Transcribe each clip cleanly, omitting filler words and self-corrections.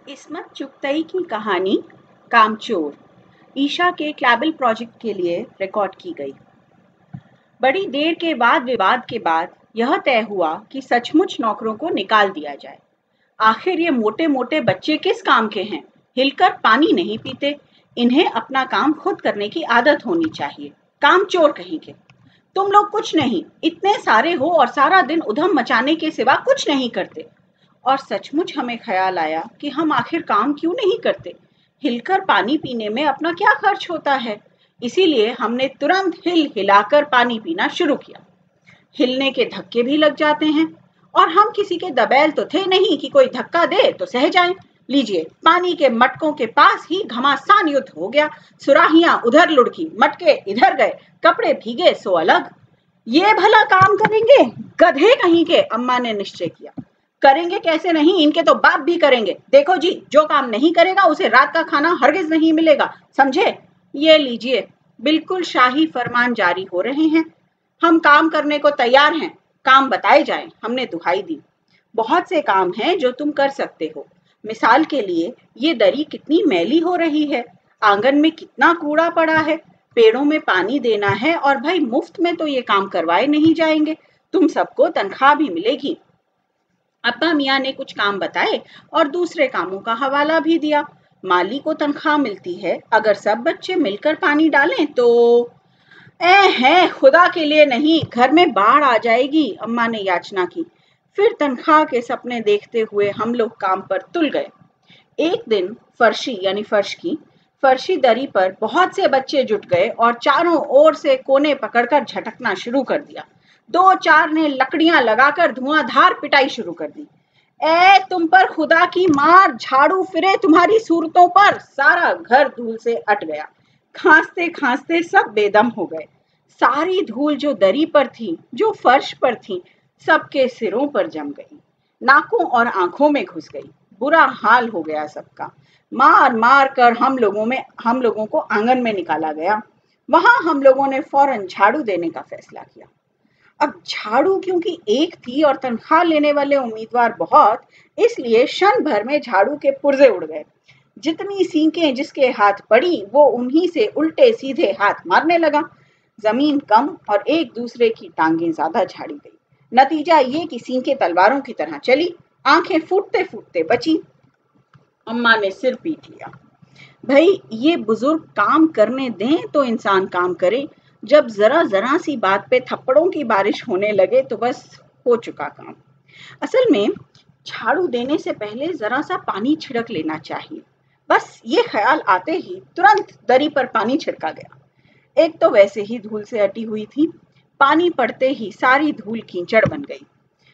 इस्मत Chagatai की कहानी कामचोर ईशा के क्लैबल प्रोजेक्ट के लिए रिकॉर्ड की गई। बड़ी देर के वाद विवाद के बाद यह तय हुआ कि सचमुच नौकरों को निकाल दिया जाए। आखिर ये मोटे मोटे बच्चे किस काम के हैं? हिलकर पानी नहीं पीते। इन्हें अपना काम खुद करने की आदत होनी चाहिए। कामचोर कहीं के। तुम लोग कुछ नहीं, इतने सारे हो और सारा दिन उधम मचाने के सिवा कुछ नहीं करते। और सचमुच हमें ख्याल आया कि हम आखिर काम क्यों नहीं करते। हिलकर पानी पीने में अपना क्या खर्च होता है। इसीलिए हमने तुरंत हिल हिलाकर पानी पीना शुरू किया। हिलने के धक्के भी लग जाते हैं और हम किसी के दबैल तो थे नहीं कि कोई धक्का दे तो सह जाएं। लीजिए, पानी के मटकों के पास ही घमासान युद्ध हो गया। सुराहियां उधर लुढ़की, मटके इधर गए, कपड़े भीगे सो अलग। ये भला काम करेंगे? गधे कहीं के, अम्मा ने निश्चय किया। करेंगे कैसे नहीं, इनके तो बाप भी करेंगे। देखो जी, जो काम नहीं करेगा उसे रात का खाना हरगिज नहीं मिलेगा, समझे? ये लीजिए, बिल्कुल शाही फरमान जारी हो रहे हैं। हम काम करने को तैयार हैं, काम बताए जाएं, हमने दुहाई दी। बहुत से काम हैं जो तुम कर सकते हो। मिसाल के लिए, ये दरी कितनी मैली हो रही है, आंगन में कितना कूड़ा पड़ा है, पेड़ों में पानी देना है, और भाई मुफ्त में तो ये काम करवाए नहीं जाएंगे, तुम सबको तनख्वाह भी मिलेगी। अब्बा मियाँ ने कुछ काम बताए और दूसरे कामों का हवाला भी दिया। माली को तनख्वाह मिलती है, अगर सब बच्चे मिलकर पानी डालें तो। है, खुदा के लिए नहीं, घर में बाढ़ आ जाएगी, अम्मा ने याचना की। फिर तनख्वाह के सपने देखते हुए हम लोग काम पर तुल गए। एक दिन फर्शी यानी फर्शी दरी पर बहुत से बच्चे जुट गए और चारों ओर से कोने पकड़कर झटकना शुरू कर दिया। दो चार ने लकड़ियां लगाकर धुआंधार पिटाई शुरू कर दी। तुम पर खुदा की मार, झाड़ू फिरे तुम्हारी सूरतों पर। सारा घर धूल से अट गया। खांसते खांसते सब बेदम हो गए। सारी धूल जो दरी पर थी, जो फर्श पर थी, सबके सिरों पर जम गई, नाकों और आंखों में घुस गई। बुरा हाल हो गया सबका। मार मार कर हम लोगों को आंगन में निकाला गया। वहां हम लोगों ने फौरन झाड़ू देने का फैसला किया। अब झाड़ू क्योंकि एक थी और तनख्वाह लेने वाले उम्मीदवार बहुत, इसलिए क्षण भर में झाड़ू के पुर्जे उड़ गए। जितनी सींकें जिसके हाथ पड़ी वो उन्हीं से उल्टे सीधे हाथ मारने लगा। जमीन कम और एक दूसरे की टांगें ज्यादा झाड़ी गई। नतीजा ये कि सींकें तलवारों की तरह चली, आंखें फूटते फूटते बची। अम्मा ने सिर पीट लिया। भाई, ये बुजुर्ग काम करने दें तो इंसान काम करे। जब जरा जरा सी बात पे थप्पड़ों की बारिश होने लगे तो बस हो चुका काम। असल में झाड़ू देने से पहले जरा सा पानी छिड़क लेना चाहिए। बस ये ख्याल आते ही तुरंत दरी पर पानी छिड़का गया। एक तो वैसे ही धूल से अटी हुई थी, पानी पड़ते ही सारी धूल कीचड़ बन गई।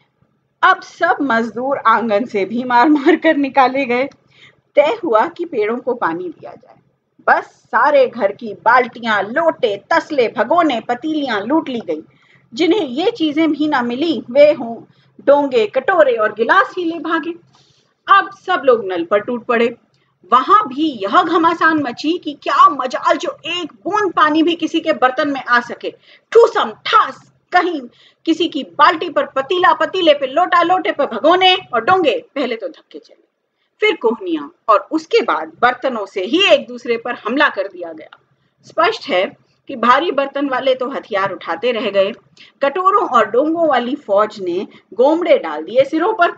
अब सब मजदूर आंगन से भी मार मार कर निकाले गए। तय हुआ कि पेड़ों को पानी दिया जाए। बस सारे घर की बाल्टियां, लोटे, तसले, भगोने, पतीलियां लूट ली गई। जिन्हें ये चीजें भी ना मिली वे हों डोंगे, कटोरे और गिलास ही ले भागे। अब सब लोग नल पर टूट पड़े। वहां भी यह घमासान मची कि क्या मजाल जो एक बूंद पानी भी किसी के बर्तन में आ सके। ठूसम ठास, कहीं किसी की बाल्टी पर पतीला, पतीले पे लोटा, लोटे पर भगोने और डोंगे। पहले तो धक्के चले, फिर कोहनियां, और उसके बाद बर्तनों से ही एक दूसरे पर हमला कर दिया गया। स्पष्ट है कि भारी बर्तन वाले तो हथियार उठाते रह गए। कटोरों और डोंगों वाली फौज ने गोमड़े डाल दिए सिरों पर।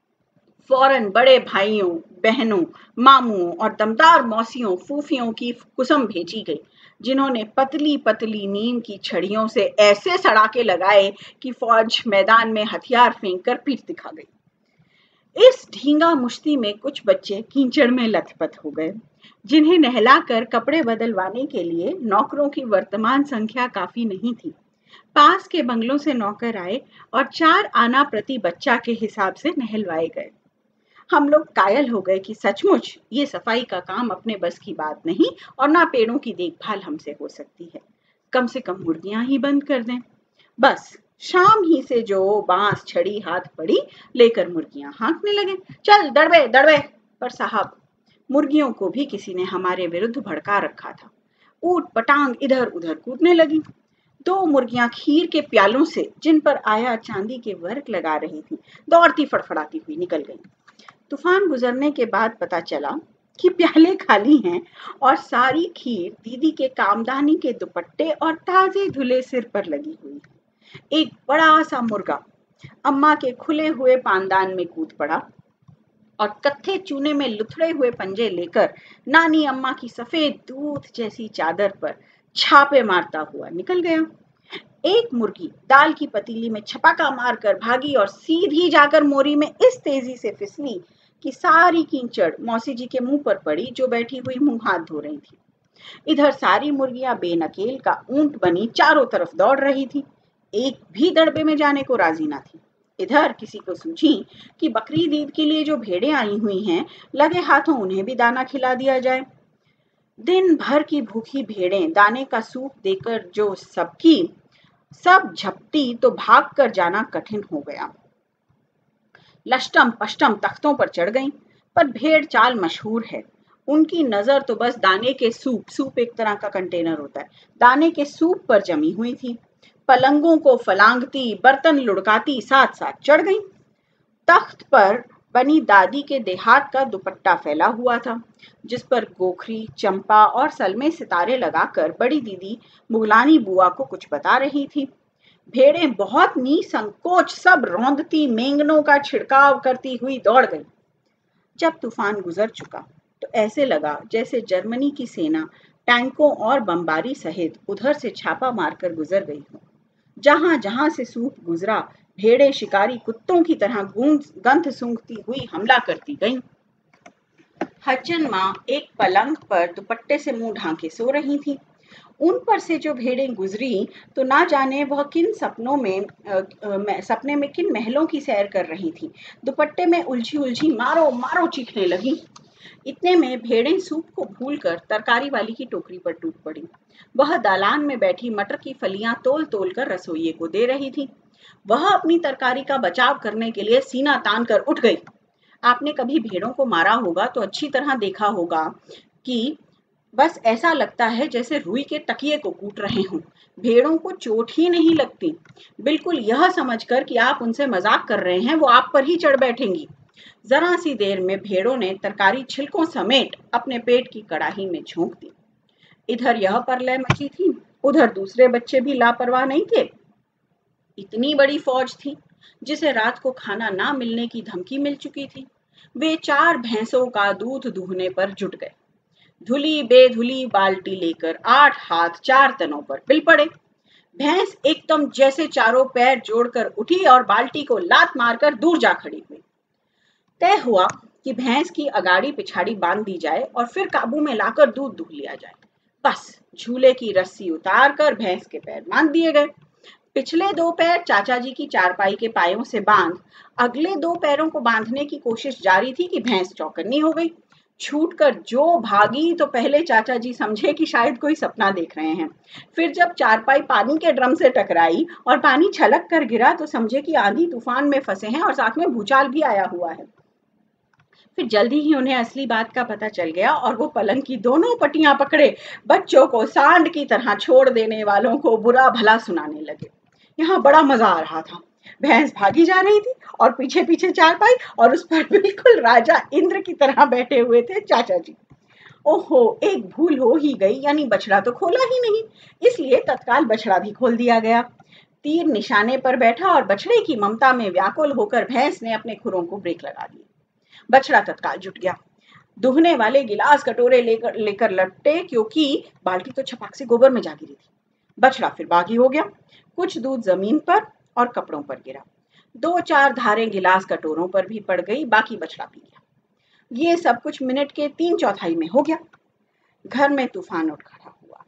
फौरन बड़े भाइयों, बहनों, मामुओं और दमदार मौसियों, फूफियों की कुसम भेजी गई, जिन्होंने पतली पतली नीम की छड़ियों से ऐसे सड़ाके लगाए कि फौज मैदान में हथियार फेंक कर पीठ दिखा गई। इस ढींगा मुश्ती में कुछ बच्चे कीचड़ में लथपथ हो गए, जिन्हें नहलाकर कपड़े बदलवाने के लिए नौकरों की वर्तमान संख्या काफी नहीं थी। पास के बंगलों से नौकर आए और 4 आना प्रति बच्चा के हिसाब से नहलवाए गए। हम लोग कायल हो गए कि सचमुच ये सफाई का काम अपने बस की बात नहीं और ना पेड़ों की देखभाल हमसे हो सकती है। कम से कम मुर्गियां ही बंद कर दें। बस शाम ही से जो बांस छड़ी हाथ पड़ी, लेकर मुर्गियां हाँकने लगे, चल दड़बे दड़बे। पर साहब, मुर्गियों को भी किसी ने हमारे विरुद्ध भड़का रखा था। ऊट पटांग इधर उधर कूदने लगी। 2 मुर्गियां खीर के प्यालों से, जिन पर आया चांदी के वर्क लगा रही थी, दौड़ती फड़फड़ाती हुई निकल गई। तूफान गुजरने के बाद पता चला कि प्याले खाली हैं और सारी खीर दीदी के कामदानी के दुपट्टे और ताजे धुले सिर पर लगी हुई। एक बड़ा सा मुर्गा अम्मा के खुले हुए पानदान में कूद पड़ा और कत्थे चूने में लुथड़े हुए पंजे लेकर नानी अम्मा की सफेद दूध जैसी चादर पर छापे मारता हुआ निकल गया। एक मुर्गी दाल की पतीली में छपाका मारकर भागी और सीधी जाकर मोरी में इस तेजी से फिसली कि सारी कीचड़ मौसी जी के मुंह पर पड़ी, जो बैठी हुई मुंह हाथ धो रही थी। इधर सारी मुर्गियां बेनकेल का ऊंट बनी चारों तरफ दौड़ रही थी, एक भी दड़बे में जाने को राजी ना थी। इधर किसी को सूझी कि बकरीद ईद के लिए जो भेड़ें आई हुई हैं, लगे हाथों उन्हें भी दाना खिला दिया जाए। दिन भर की भूखी भेड़ें दाने का सूप देकर जो सब झपटी तो भाग कर जाना कठिन हो गया। लष्टम पष्टम तख्तों पर चढ़ गईं, पर भेड़ चाल मशहूर है। उनकी नजर तो बस दाने के सूप एक तरह का कंटेनर होता है, दाने के सूप पर जमी हुई थी। पलंगों को फलांगती, बर्तन लुढ़काती साथ साथ चढ़ गईं। तख्त पर बनी दादी के देहात का दुपट्टा फैला हुआ था, जिस पर गोखरी, चंपा और सलमे सितारे लगाकर बड़ी दीदी मुगलानी बुआ को कुछ बता रही थी। भेड़ें बहुत निसंकोच सब रौंदती मेंगनों का छिड़काव करती हुई दौड़ गई। जब तूफान गुजर चुका तो ऐसे लगा जैसे जर्मनी की सेना टैंकों और बमबारी सहित उधर से छापा मारकर गुजर गई हो। जहां जहां से सूप गुजरा, भेड़ें शिकारी कुत्तों की तरह गंध सूंघती हुई हमला करती गईं। हज्जन माँ एक पलंग पर दुपट्टे से मुंह ढांके सो रही थी। उन पर से जो भेड़ें गुजरी तो ना जाने वह किन सपने में किन महलों की सैर कर रही थी। दुपट्टे में उलझी उलझी मारो मारो चीखने लगी। इतने में भेड़ें सूप को भूलकर तरकारी वाली की टोकरी पर टूट पड़ी। वह दालान में बैठी मटर की फलियां तोल तोल कर रसोइये को दे रही थी। वह अपनी तरकारी का बचाव करने के लिए सीना तान कर उठ गई। आपने कभी भेड़ों को मारा होगा तो अच्छी तरह देखा होगा कि बस ऐसा लगता है जैसे रुई के तकिए को कूट रहे हों। भेड़ों को चोट ही नहीं लगती। बिल्कुल यह समझकर कि आप उनसे मजाक कर रहे हैं, वो आप पर ही चढ़ बैठेंगी। जरा सी देर में भेड़ों ने तरकारी छिलकों समेत अपने पेट की कड़ाही में झोंक दी। इधर यह परलय मची थी, उधर दूसरे बच्चे भी लापरवाह नहीं थे। इतनी बड़ी फौज थी जिसे रात को खाना ना मिलने की धमकी मिल चुकी थी। वे 4 भैंसों का दूध दूहने पर जुट गए। धुली बेधुली बाल्टी लेकर 8 हाथ 4 तनों पर पिल पड़े। भैंस एकदम जैसे चारों पैर जोड़कर उठी और बाल्टी को लात मारकर दूर जा खड़ी हुई। तय हुआ कि भैंस की अगाड़ी पिछाड़ी बांध दी जाए और फिर काबू में लाकर दूध दूह लिया जाए। बस झूले की रस्सी उतार कर भैंस के पैर बांध दिए गए। पिछले 2 पैर चाचा जी की चारपाई के पायों से बांध अगले 2 पैरों को बांधने की कोशिश जारी थी कि भैंस चौकन्नी हो गई। छूटकर जो भागी तो पहले चाचा जी समझे कि शायद कोई सपना देख रहे हैं। फिर जब चारपाई पानी के ड्रम से टकराई और पानी छलक कर गिरा तो समझे कि आंधी तूफान में फंसे हैं और साथ में भूचाल भी आया हुआ है। फिर जल्दी ही उन्हें असली बात का पता चल गया और वो पलंग की दोनों पटियां पकड़े बच्चों को सांड की तरह छोड़ देने वालों को बुरा भला सुनाने लगे। यहाँ बड़ा मजा आ रहा था। भैंस भागी जा रही थी और पीछे पीछे चारपाई और उस पर बिल्कुल राजा इंद्र की तरह बैठे हुए थे चाचा जी। ओहो, एक भूल हो ही गई, यानी बछड़ा तो खोला ही नहीं, इसलिए तत्काल बछड़ा भी खोल दिया गया। तीर निशाने पर बैठा और बछड़े की ममता में व्याकुल होकर भैंस ने अपने खुरों को ब्रेक लगा दिए। बछड़ा तत्काल जुट गया। दुहने वाले गिलास कटोरे लेकर लपटे, क्योंकि बाल्टी तो छपाक से गोबर में जा गिरी थी। बछड़ा फिर बागी हो गया। कुछ दूध जमीन पर और कपड़ों पर गिरा। 2-4 धारें गिलास कटोरों पर भी पड़ गई, बाकी बछड़ा पी गया। ये सब कुछ मिनट के 3/4 में हो गया। घर में तूफान उठ खड़ा हुआ।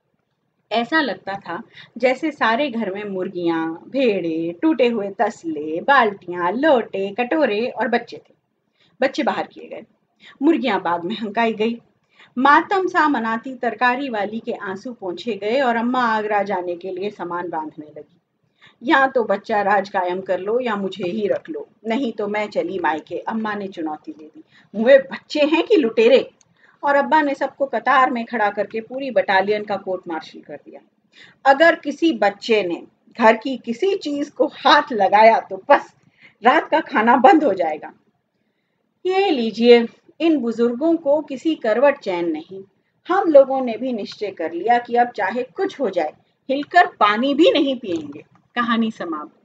ऐसा लगता था जैसे सारे घर में मुर्गियां, भेड़े, टूटे हुए तसले, बाल्टियां, लोटे, कटोरे और बच्चे थे। बच्चे बाहर किए गए, मुर्गियां बाग में हंकाई गई। मातम सा मनाती तरकारी वाली के आंसू पोंछे गए और अम्मा आगरा जाने के लिए सामान बांधने लगी। या तो बच्चा राज कायम कर लो या मुझे ही रख लो, नहीं तो मैं चली मायके, अम्मा ने चुनौती दे दी। मुझे बच्चे हैं कि लुटेरे? और अब्बा ने सबको कतार में खड़ा करके पूरी बटालियन का कोर्ट मार्शल कर दिया। अगर किसी बच्चे ने घर की किसी चीज को हाथ लगाया तो बस रात का खाना बंद हो जाएगा। ये लीजिए, इन बुजुर्गों को किसी करवट चैन नहीं। हम लोगों ने भी निश्चय कर लिया कि अब चाहे कुछ हो जाए, हिलकर पानी भी नहीं पिएंगे। कहानी समाप्त।